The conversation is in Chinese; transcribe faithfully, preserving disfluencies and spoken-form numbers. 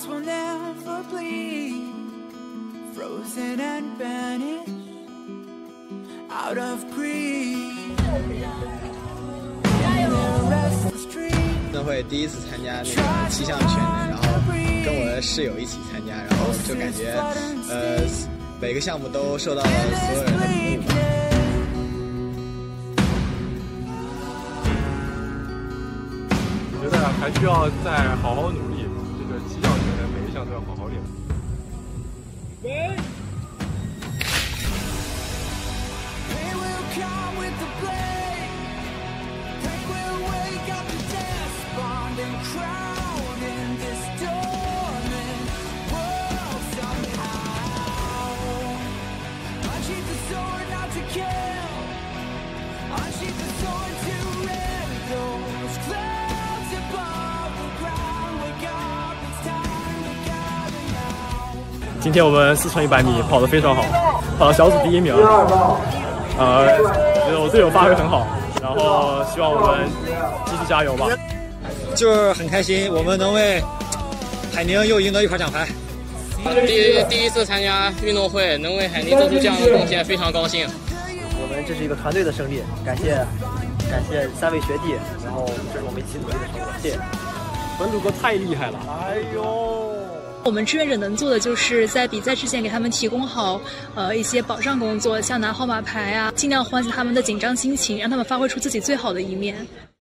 will never bleed, frozen and banished out of greed. 运动会第一次参加那个气象圈的，然后跟我的室友一起参加，然后就感觉呃每个项目都受到了所有人的鼓舞。 我觉得还需要再好好努力，这个气象圈的每一项都要好好练。喂。 今天我们四乘一百米跑得非常好，跑到小组第一名。呃，觉得我队友发挥很好，然后希望我们继续加油吧。 就是很开心，我们能为海宁又赢得一块奖牌。 第第一次参加运动会，能为海宁做出这样的贡献，非常高兴。 我们这是一个团队的胜利，感谢感谢三位学弟，然后这是我们一起努力的成果，谢谢。 本土哥太厉害了，哎呦！ 我们志愿者能做的就是在比赛之前给他们提供好呃一些保障工作，像拿号码牌啊，尽量缓解他们的紧张心情，让他们发挥出自己最好的一面。